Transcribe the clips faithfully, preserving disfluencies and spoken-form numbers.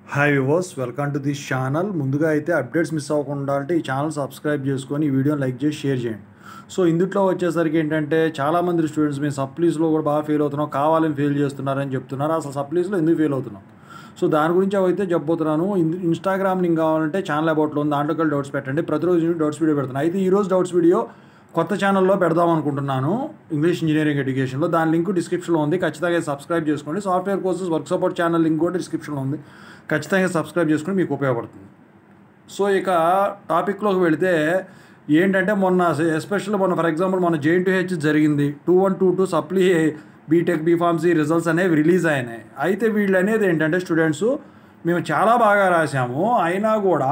Hi viewers, welcome to this channel. ముందుగా అయితే updates miss అవ్వకుండా అంటే ఈ ఛానల్ సబ్స్క్రైబ్ చేసుకొని ఈ వీడియోని లైక్ చేసి షేర్ చేయండి. సో ఇందులో వచ్చేసరికి ఏంటంటే చాలామంది స్టూడెంట్స్ మేము సప్లీస్లో కూడా బాగా ఫెయిల్ అవుతున్నాం, కావాలని ఫెయిల్ చేస్తున్నారని చెప్తున్నారు. అసలు సప్లీస్లో ఎందుకు ఫెయిల్ అవుతున్నాం, సో దాని గురించి అయితే చెప్పబోతున్నాను. ఇన్స్టాగ్రామ్ లింక్ కావాలంటే ఛానల్ అబౌట్లో ఉంది, దాంట్లోకి వెళ్ళి డౌట్స్ పెట్టండి. ప్రతిరోజు డౌట్స్ వీడియో పెడుతున్నాను. అయితే ఈరోజు డౌట్స్ వీడియో కొత్త ఛానల్లో పెడదాం అనుకుంటున్నాను, ఇంగ్లీష్ ఇంజనీరింగ్ ఎడ్యుకేషన్లో. దాని లింక్ డిస్క్రిప్షన్లో ఉంది, ఖచ్చితంగా సబ్స్క్రైబ్ చేసుకోండి. Software courses work support channel link కూడా డిస్క్రిప్షన్లో ఉంది, ఖచ్చితంగా సబ్స్క్రైబ్ చేసుకుని మీకు ఉపయోగపడుతుంది. సో ఇక టాపిక్లోకి వెళితే ఏంటంటే, మొన్న ఎస్పెషల్లీ మొన్న ఫర్ ఎగ్జాంపుల్ మొన్న జేఎన్టీహెచ్ జరిగింది. Two one two two supply BTech BPharmacy results అనేవి రిలీజ్ అయినాయి. అయితే వీళ్ళు అనేది ఏంటంటే స్టూడెంట్స్, మేము చాలా బాగా రాసాము, అయినా కూడా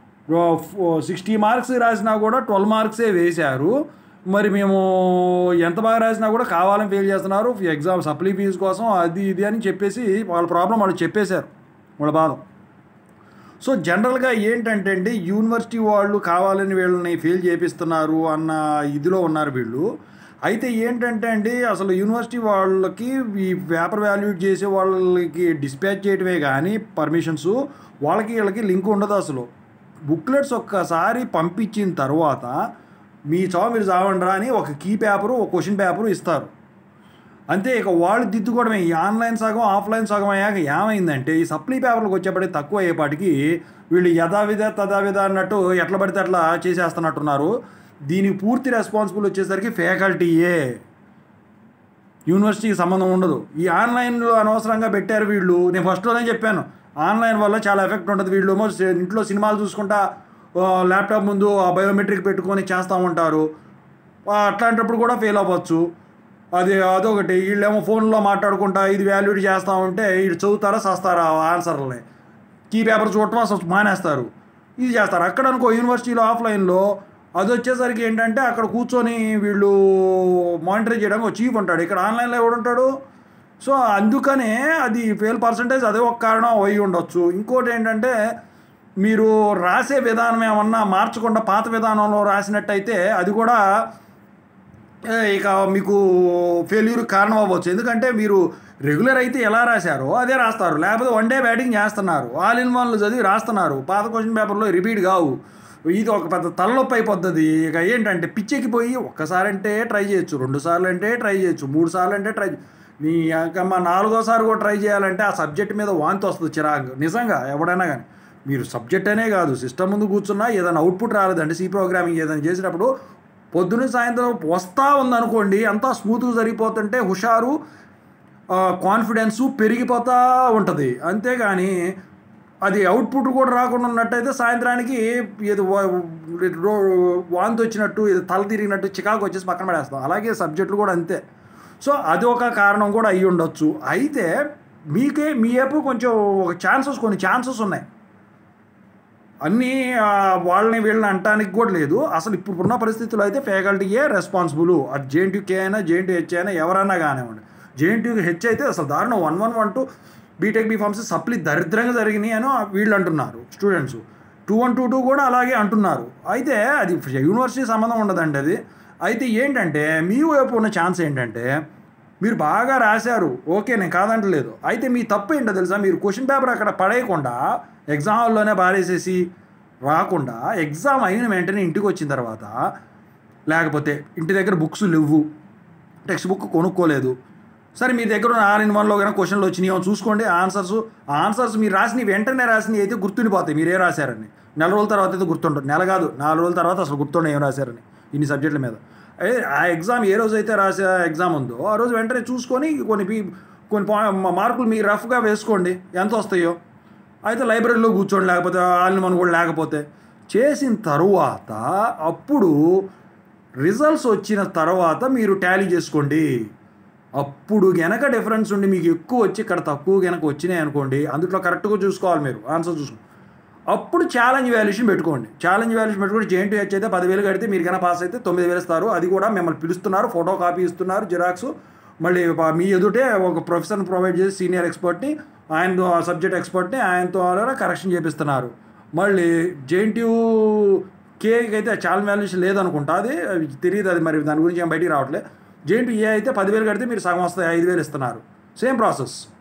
సిక్స్టీ మార్క్స్ రాసినా కూడా ట్వెల్వ్ మార్క్సే వేశారు. మరి మేము ఎంత బాగా రాసినా కూడా కావాలని ఫెయిల్ చేస్తున్నారు ఎగ్జామ్ సప్లీ ఫీజు కోసం, అది ఇది అని చెప్పేసి వాళ్ళ ప్రాబ్లం వాళ్ళు చెప్పేశారు, వాళ్ళ బాధ. సో జనరల్గా ఏంటంటే అండి, యూనివర్సిటీ వాళ్ళు కావాలని వీళ్ళని ఫెయిల్ చేపిస్తున్నారు అన్న ఇదిలో ఉన్నారు వీళ్ళు. అయితే ఏంటంటే అండి, అసలు యూనివర్సిటీ వాళ్ళకి ఈ పేపర్ వాల్యూట్ చేసే వాళ్ళకి డిస్పాచ్ చేయడమే కానీ పర్మిషన్స్ వాళ్ళకి వీళ్ళకి లింక్ ఉండదు. అసలు బుక్లెట్స్ ఒక్కసారి పంపించిన తర్వాత మీ చావు మీరు చావండ్రా అని ఒక కీ పేపరు ఒక క్వశ్చన్ పేపరు ఇస్తారు, అంతే. ఇక వాళ్ళు దిద్దుకోవడమే. ఈ ఆన్లైన్ సగం ఆఫ్లైన్ సగం అయ్యాక ఏమైందంటే, ఈ సప్లీ పేపర్లకు వచ్చేప్పటికి తక్కువ అయ్యేపాటికి వీళ్ళు యథావిధ తథావిధ అన్నట్టు ఎట్లా పడితే అట్లా చేసేస్తున్నట్టున్నారు. దీనికి పూర్తి రెస్పాన్సిబుల్ వచ్చేసరికి ఫ్యాకల్టీయే, యూనివర్సిటీకి సంబంధం ఉండదు. ఈ ఆన్లైన్లో అనవసరంగా పెట్టారు వీళ్ళు. నేను ఫస్ట్లోనే చెప్పాను, ఆన్లైన్ వల్ల చాలా ఎఫెక్ట్ ఉంటుంది. వీళ్ళు ఏమో ఇంట్లో సినిమాలు చూసుకుంటా ల్యాప్టాప్ ముందు ఆ బయోమెట్రిక్ పెట్టుకొని చేస్తూ ఉంటారు, అట్లాంటప్పుడు కూడా ఫెయిల్ అవ్వచ్చు. అది అదొకటి. వీళ్ళేమో ఫోన్లో మాట్లాడుకుంటా ఇది వాల్యూడ్ చేస్తూ ఉంటే వీళ్ళు చదువుతారా సస్తారా ఆన్సర్లని, కీ పేపర్ చూడటం అసలు మానేస్తారు, ఇది చేస్తారు. అక్కడ అనుకో యూనివర్సిటీలో ఆఫ్లైన్లో అది వచ్చేసరికి ఏంటంటే అక్కడ కూర్చొని వీళ్ళు మానిటర్ చేయడానికి ఒక చీఫ్ ఉంటాడు, ఇక్కడ ఆన్లైన్లో ఎవడు ఉంటాడు. సో అందుకనే అది ఫెయిల్ పర్సంటేజ్ అదే ఒక కారణం అయి ఉండొచ్చు. ఇంకోటి ఏంటంటే, మీరు రాసే విధానం ఏమన్నా మార్చకుండా పాత విధానంలో రాసినట్టయితే అది కూడా ఇక మీకు ఫెయిల్యూర్ కారణం అవ్వచ్చు. ఎందుకంటే మీరు రెగ్యులర్ అయితే ఎలా రాశారో అదే రాస్తారు, లేకపోతే వన్ డే బ్యాటింగ్ చేస్తున్నారు, ఆల్ ఇన్ వన్లు చదివి రాస్తున్నారు, పాత క్వశ్చన్ పేపర్లో రిపీట్ కావు. ఇది ఒక పెద్ద తలనొప్పి అయిపోతుంది. ఇక ఏంటంటే పిచ్చెక్కిపోయి ఒక్కసారి అంటే ట్రై చేయొచ్చు, రెండు సార్లు అంటే ట్రై చేయొచ్చు, మూడు సార్లు అంటే ట్రై నీ మా నాలుగోసారి కూడా ట్రై చేయాలంటే ఆ సబ్జెక్ట్ మీద వాంతి వస్తుంది, చిరాకు. నిజంగా ఎవడైనా కానీ మీరు సబ్జెక్ట్ అనే కాదు, సిస్టమ్ ముందు కూర్చున్నా ఏదైనా అవుట్పుట్ రాలేదంటే సి ప్రోగ్రామింగ్ ఏదైనా చేసినప్పుడు పొద్దున్న సాయంత్రం వస్తూ ఉందనుకోండి, అంతా స్మూత్గా జరిగిపోతుంటే హుషారు కాన్ఫిడెన్సు పెరిగిపోతూ ఉంటుంది. అంతేగాని అది అవుట్పుట్ కూడా రాకుండా ఉన్నట్టయితే సాయంత్రానికి ఏదో వాంతి వచ్చినట్టు, ఏదో తల తిరిగినట్టు చికాకు వచ్చేసి పక్కన పడేస్తాం. అలాగే సబ్జెక్టులు కూడా అంతే. సో అది ఒక కారణం కూడా అయ్యి ఉండొచ్చు. అయితే మీకే మీ వైపు కొంచెం ఒక ఛాన్సెస్ కొన్ని ఛాన్సెస్ ఉన్నాయి. అన్నీ వాళ్ళని వీళ్ళని అంటానికి కూడా లేదు. అసలు ఇప్పుడున్న పరిస్థితుల్లో అయితే ఫ్యాకల్టీయే రెస్పాన్సిబుల్. అది జేఎన్టీకే అయినా జేఎన్టీహెచ్ అయినా ఎవరైనా కానివ్వండి. జేఎన్టీహెచ్ అయితే అసలు దారుణం, one one one two BTech BPharmacy supply దరిద్రంగా జరిగినాయి అని వీళ్ళు అంటున్నారు students. Two one two two కూడా అలాగే అంటున్నారు. అయితే అది యూనివర్సిటీ సంబంధం ఉండదండి అది. అయితే ఏంటంటే మీ వైపు ఉన్న ఛాన్స్ ఏంటంటే, మీరు బాగా రాశారు, ఓకే నేను కాదంటలేదు. అయితే మీ తప్పు ఏంటో తెలుసా, మీరు క్వశ్చన్ పేపర్ అక్కడ పడేయకుండా ఎగ్జామ్ హాల్లోనే బారేసేసి రాకుండా ఎగ్జామ్ అయిన వెంటనే ఇంటికి వచ్చిన తర్వాత, లేకపోతే ఇంటి దగ్గర బుక్స్ లేవు, టెక్స్ట్ బుక్ కొనుక్కోలేదు, సరే మీ దగ్గర ఉన్న ఆల్ ఇన్ వన్లో కానీ క్వశ్చన్లు వచ్చినాయో చూసుకోండి. ఆన్సర్స్ ఆన్సర్స్ మీరు రాసినవి వెంటనే రాసినవి అయితే గుర్తుండిపోతాయి మీరు ఏ రాశారని. నెల రోజుల తర్వాత అయితే గుర్తుంటుంది, నెల కాదు నాలుగు రోజుల తర్వాత అసలు గుర్తుండే ఏం రాశారని ఇన్ని సబ్జెక్టుల మీద. అదే ఆ ఎగ్జామ్ ఏ రోజు అయితే రాసే ఎగ్జామ్ ఉందో ఆ రోజు వెంటనే చూసుకొని కొన్ని కొన్ని మార్కులు మీరు రఫ్గా వేసుకోండి, ఎంత వస్తాయో. అయితే లైబ్రరీలో కూర్చోండి, లేకపోతే ఆల్ ఇన్ వన్ కూడా లేకపోతే చేసిన తరువాత అప్పుడు రిజల్ట్స్ వచ్చిన తర్వాత మీరు టాలీ చేసుకోండి. అప్పుడు గనక డిఫరెన్స్ ఉండి మీకు ఎక్కువ వచ్చి ఇక్కడ తక్కువ గనక వచ్చినాయి అనుకోండి, అందులో కరెక్ట్గా చూసుకోవాలి మీరు ఆన్సర్ చూసుకోండి. అప్పుడు ఛాలెంజ్ వాల్యుయేషన్ పెట్టుకోండి. ఛాలెంజ్ వాల్యుయేషన్ పెట్టుకోండి. జేఎన్టీహెచ్ అయితే పదివేలు కడితే మీరు కన్నా పాస్ అయితే తొమ్మిది వేలు ఇస్తారు. అది కూడా మిమ్మల్ని పిలుస్తున్నారు, ఫోటో కాపీ ఇస్తున్నారు, జిరాక్స్. మళ్ళీ మీ ఎదుటే ఒక ప్రొఫెసర్ని ప్రొవైడ్ చేసి సీనియర్ ఎక్స్పర్ట్ని, ఆయన సబ్జెక్ట్ ఎక్స్పర్ట్ని ఆయనతో కరెక్షన్ చేపిస్తున్నారు. మళ్ళీ జేఎన్టీయూ కేకి అయితే ఛాలెంజ్ వాల్యుయేషన్ లేదనుకుంటా, అది తెలియదు, అది మరి దాని గురించి ఏం బయటికి రావట్లేదు. జేఎన్టీయూ ఏ అయితే పదివేలు కడితే మీరు సగం వస్తాయి, ఐదు వేలు ఇస్తున్నారు. Same process.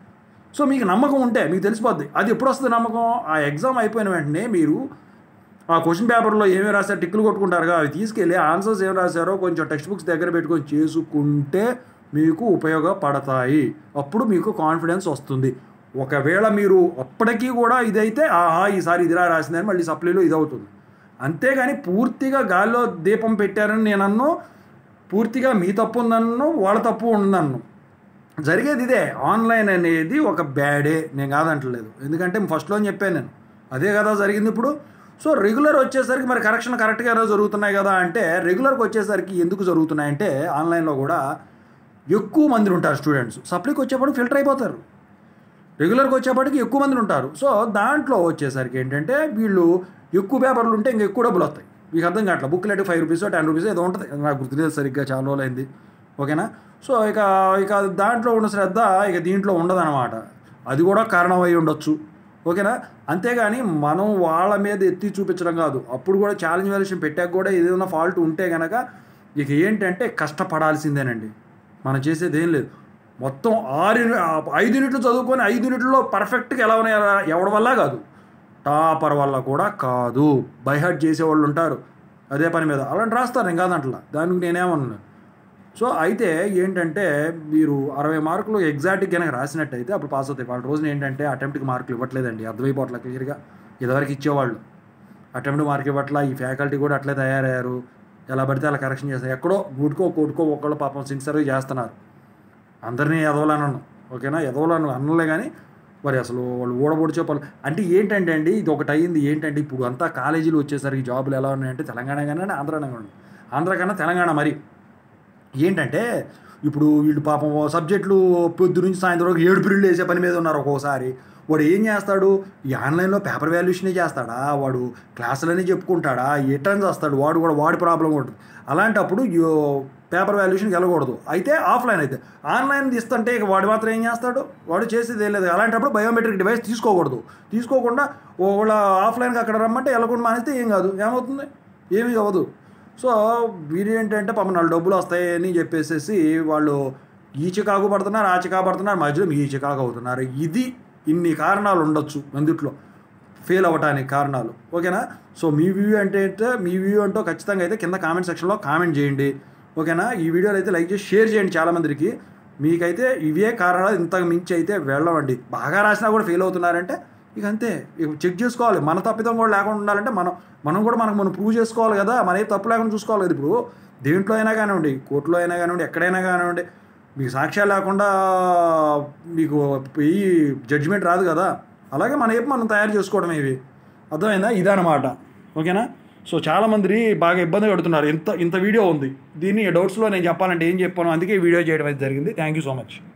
సో మీకు నమ్మకం ఉంటే మీకు తెలిసిపోద్ది. అది ఎప్పుడు వస్తుంది నమ్మకం? ఆ ఎగ్జామ్ అయిపోయిన వెంటనే మీరు ఆ క్వశ్చన్ పేపర్లో ఏమేమి రాశారు టిక్కులు కొట్టుకుంటారుగా, అవి తీసుకెళ్ళి ఆన్సర్స్ ఏం రాశారో కొంచెం టెక్స్ట్ బుక్స్ దగ్గర పెట్టుకొని చేసుకుంటే మీకు ఉపయోగపడతాయి. అప్పుడు మీకు కాన్ఫిడెన్స్ వస్తుంది. ఒకవేళ మీరు అప్పటికీ కూడా ఇదైతే ఆహా ఈసారి ఇదిరా రాసిందని మళ్ళీ సప్లీలో ఇదవుతుంది. అంతేగాని పూర్తిగా గాల్లో దీపం పెట్టారని నేను అన్ను, పూర్తిగా మీ తప్పు ఉందన్ను, వాళ్ళ తప్పు ఉందన్ను. జరిగేది ఇదే. ఆన్లైన్ అనేది ఒక బ్యాడే, నేను కాదంటలేదు. ఎందుకంటే ఫస్ట్లో చెప్పాను నేను, అదే కదా జరిగింది ఇప్పుడు. సో రెగ్యులర్ వచ్చేసరికి మరి కరెక్షన్ కరెక్ట్గా జరుగుతున్నాయి కదా అంటే, రెగ్యులర్కి వచ్చేసరికి ఎందుకు జరుగుతున్నాయంటే ఆన్లైన్లో కూడా ఎక్కువ మంది ఉంటారు స్టూడెంట్స్. సప్లీకి వచ్చేప్పటికి ఫిల్టర్ అయిపోతారు. రెగ్యులర్కి వచ్చేప్పటికి ఎక్కువ మంది ఉంటారు. సో దాంట్లో వచ్చేసరికి ఏంటంటే వీళ్ళు ఎక్కువ పేపర్లు ఉంటే ఇంకా ఎక్కువ డబ్బులు వస్తాయి. మీకు అర్థం కావట్లేదు. Booklet five rupees ten rupees ఏదో ఉంటుంది, నాకు గుర్తులేదు సరిగ్గా, చాలా రోజులు అయింది. ఓకేనా? సో ఇక ఇక దాంట్లో ఉన్న శ్రద్ధ ఇక దీంట్లో ఉండదన్నమాట. అది కూడా కారణం అయి ఉండొచ్చు. ఓకేనా? అంతేగాని మనం వాళ్ళ మీద ఎత్తి చూపించడం కాదు. అప్పుడు కూడా ఛాలెంజ్ వాల్యుయేషన్ పెట్టాక కూడా ఏదైనా ఫాల్ట్ ఉంటే కనుక ఇక ఏంటంటే కష్టపడాల్సిందేనండి. మనం చేసేది ఏం లేదు. మొత్తం ఆరు ఐదు యూనిట్లు చదువుకొని ఐదు యూనిట్లలో పర్ఫెక్ట్గా ఎలా ఉన్నాయి ఎవరి వల్ల కాదు, టాపర్ వల్ల కూడా కాదు. బైహార్ట్ చేసేవాళ్ళు ఉంటారు అదే పని మీద, అలాంటి రాస్తారు నేను కాదంటలా, దానికి నేనేమన్నాను. సో అయితే ఏంటంటే మీరు అరవై మార్కులు ఎగ్జాక్ట్గా కనుక రాసినట్టయితే అప్పుడు పాస్ అవుతాయి. వాళ్ళ రోజున ఏంటంటే అటెంప్ట్కి మార్కులు ఇవ్వట్లేదండి, అర్థమైపోవట్లే క్లియర్గా. ఇదివరకు ఇచ్చేవాళ్ళు అటెంప్ట్ మార్క్ ఇవ్వట్లా. ఈ ఫ్యాకల్టీ కూడా అట్లే తయారయ్యారు, ఎలా పడితే అలా కరెక్షన్ చేస్తారు. ఎక్కడో గుడ్కో కొట్టుకో ఒక్కళ్ళు పాపం సిన్సియర్గా చేస్తున్నారు. అందరినీ ఎదవలనను, ఓకేనా? ఎదవలను అనలే కానీ మరి అసలు వాళ్ళు ఓడబొడి చెప్పాలి అంటే ఏంటంటే అండి, ఇది ఒకటి అయ్యింది. ఏంటంటే ఇప్పుడు అంతా కాలేజీలు వచ్చేసరికి జాబులు ఎలా ఉన్నాయంటే తెలంగాణ కానీ ఆంధ్రానే కానీ, ఆంధ్ర కన్నా తెలంగాణ మరి ఏంటంటే ఇప్పుడు వీళ్ళు పాపం సబ్జెక్టులు పొద్దు నుంచి సాయంత్రం వరకు ఏడు పీరియడ్లు వేసే పని మీద ఉన్నారు. ఒక్కోసారి వాడు ఏం చేస్తాడు, ఈ ఆన్లైన్లో పేపర్ వాల్యుయేషనే చేస్తాడా, వాడు క్లాసులనే చెప్పుకుంటాడా, ఏ టర్న్స్ వస్తాడు, వాడు కూడా వాడి ప్రాబ్లం ఉంటుంది. అలాంటప్పుడు పేపర్ వాల్యుయేషన్కి వెళ్ళకూడదు. అయితే ఆఫ్లైన్ అయితే ఆన్లైన్ తీస్తుంటే ఇక వాడు మాత్రం ఏం చేస్తాడు, వాడు చేసేది ఏం లేదు. అలాంటప్పుడు బయోమెట్రిక్ డివైస్ తీసుకోకూడదు. తీసుకోకుండా వాళ్ళ ఆఫ్లైన్కి అక్కడ రమ్మంటే వెళ్ళకుండా మానేస్తే ఏం కాదు, ఏమవుతుంది, ఏమీ అవ్వదు. సో వీరు ఏంటంటే పాపం నాలుగు డబ్బులు వస్తాయని చెప్పేసి వాళ్ళు ఈ చికాకు పడుతున్నారు, ఆ చికాకు పడుతున్నారు, మధ్యలో ఈ చికాకు అవుతున్నారు. ఇది ఇన్ని కారణాలు ఉండొచ్చు అందుట్లో ఫెయిల్ అవ్వటానికి కారణాలు. ఓకేనా? సో మీ వ్యూ అంటే మీ వ్యూ అంటూ ఖచ్చితంగా అయితే కింద కామెంట్ సెక్షన్లో కామెంట్ చేయండి. ఓకేనా? ఈ వీడియోలో అయితే లైక్ చేసి షేర్ చేయండి చాలామందికి. మీకైతే ఇవే కారణాలు, ఇంతకు మించి అయితే వెళ్ళవండి. బాగా రాసినా కూడా ఫెయిల్ అవుతున్నారంటే ఇక అంతే, ఇక చెక్ చేసుకోవాలి. మన తప్పిదం కూడా లేకుండా ఉండాలంటే మనం మనం కూడా మనకు మనం ప్రూవ్ చేసుకోవాలి కదా, మన ఏ తప్పు లేకుండా చూసుకోవాలి కదా. ఇప్పుడు దేంట్లో అయినా కానివ్వండి, కోర్టులో అయినా కానివ్వండి, ఎక్కడైనా కానివ్వండి, మీకు సాక్ష్యాలు లేకుండా మీకు ఈ జడ్జిమెంట్ రాదు కదా. అలాగే మన ఏపు మనం తయారు చేసుకోవడం ఇవి, అర్థమైందా? ఇదన్నమాట. ఓకేనా? సో చాలామంది బాగా ఇబ్బంది పడుతున్నారు. ఇంత ఇంత వీడియో ఉంది, దీన్ని డౌట్స్లో నేను చెప్పాలంటే ఏం చెప్పాను, అందుకే ఈ వీడియో చేయడం అయితే జరిగింది. Thank you so much.